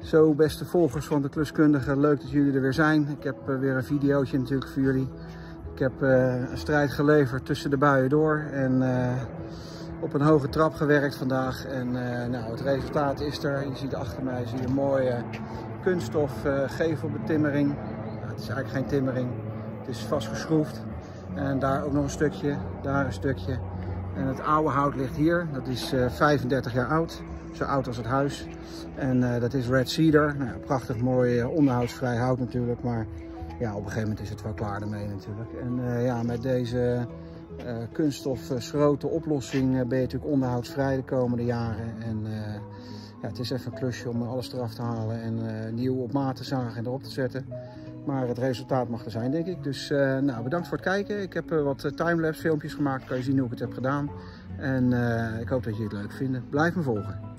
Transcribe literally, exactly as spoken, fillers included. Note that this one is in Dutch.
Zo, beste volgers van de Kluskundige, leuk dat jullie er weer zijn. Ik heb uh, weer een videootje natuurlijk voor jullie. Ik heb uh, een strijd geleverd tussen de buien door en uh, op een hoge trap gewerkt vandaag. En uh, nou, het resultaat is er. Je ziet achter mij zie je een mooie kunststof uh, gevelbetimmering. Nou, het is eigenlijk geen timmering, het is vastgeschroefd. En daar ook nog een stukje, daar een stukje. En het oude hout ligt hier, dat is uh, vijfendertig jaar oud. Zo oud als het huis. En uh, dat is red cedar. Nou, prachtig mooi uh, onderhoudsvrij hout natuurlijk. Maar ja, op een gegeven moment is het wel klaar ermee natuurlijk. En uh, ja, met deze uh, kunststof uh, schroten oplossing uh, ben je natuurlijk onderhoudsvrij de komende jaren. En uh, ja, het is even een klusje om alles eraf te halen en uh, nieuw op maat te zagen en erop te zetten. Maar het resultaat mag er zijn, denk ik. Dus uh, nou, bedankt voor het kijken. Ik heb uh, wat uh, timelapse filmpjes gemaakt. Kan je zien hoe ik het heb gedaan. En uh, ik hoop dat jullie het leuk vinden. Blijf me volgen.